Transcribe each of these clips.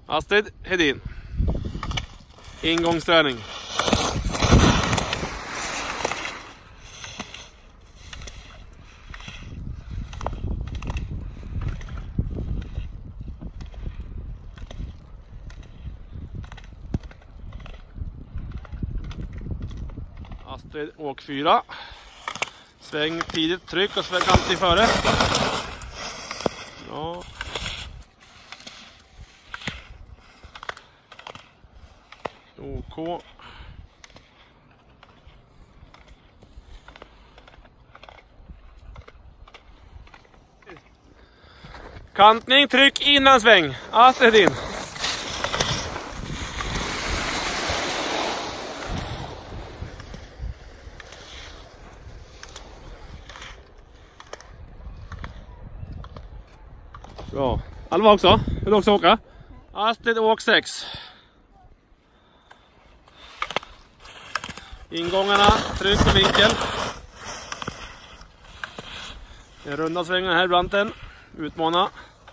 Astrid Hedin. Ingångsträning. Astrid åk 4. Sväng tidigt, tryck och sväng alltid före. Ja. OK. Kantning, tryck innan sväng. Astrid Hedin. Bra. Alva också. Vill du också åka? Astrid åk 6. Ingångarna, tryck och vinkel. En runda svängar här, branten. Utmana.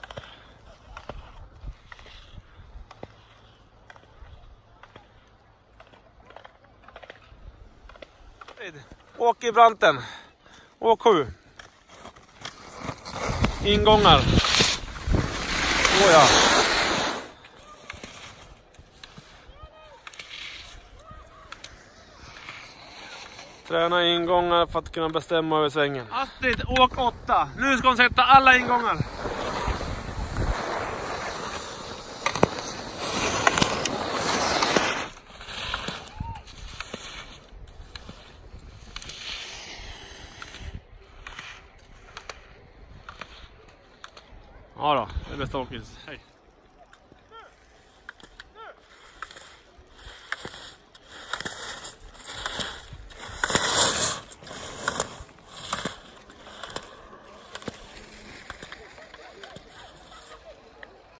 Åk i branten. Åk 7. Ingångar. Ja. Träna ingångar för att kunna bestämma över svängen. Astrid, åk 8. Nu ska hon sätta alla ingångar. Ja då, det är bästa åkis. Hej.